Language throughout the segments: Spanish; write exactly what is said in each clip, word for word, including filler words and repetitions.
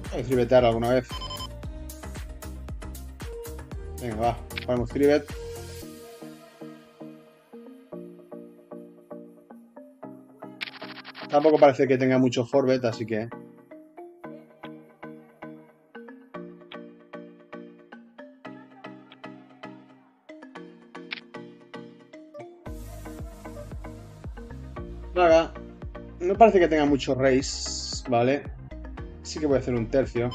Voy a tribetear alguna vez. Venga, va. Ponemos tribet. Tampoco parece que tenga mucho forbet, así que... Nada. No parece que tenga mucho raise, ¿vale? Sí que voy a hacer un tercio.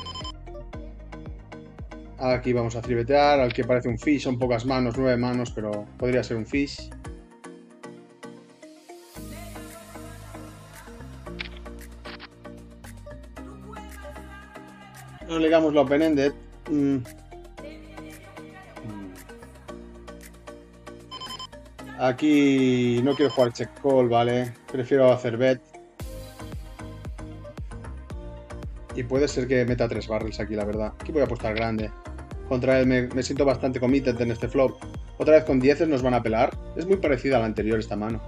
Aquí vamos a tribetear, al que parece un fish, son pocas manos, nueve manos, pero podría ser un fish. No legamos la open-ended. Mm. Aquí no quiero jugar check call, ¿vale? Prefiero hacer bet. Y puede ser que meta tres barrels aquí, la verdad. Aquí voy a apostar grande. Contra él me, me siento bastante committed en este flop. Otra vez con dieces nos van a pelar. Es muy parecida a la anterior esta mano.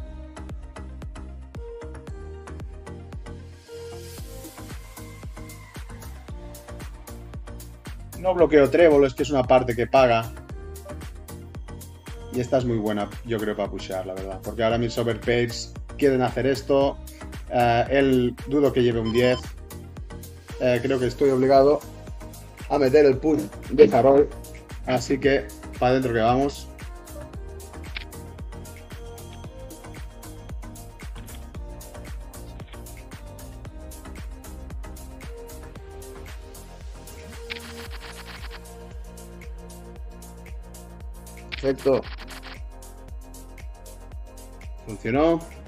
No bloqueo trébol, es que es una parte que paga. Y esta es muy buena, yo creo, para pushear, la verdad. Porque ahora mis overpairs quieren hacer esto. Uh, él dudo que lleve un diez. Uh, creo que estoy obligado a meter el push de farol. Así que, para adentro que vamos. Perfecto. Funcionó.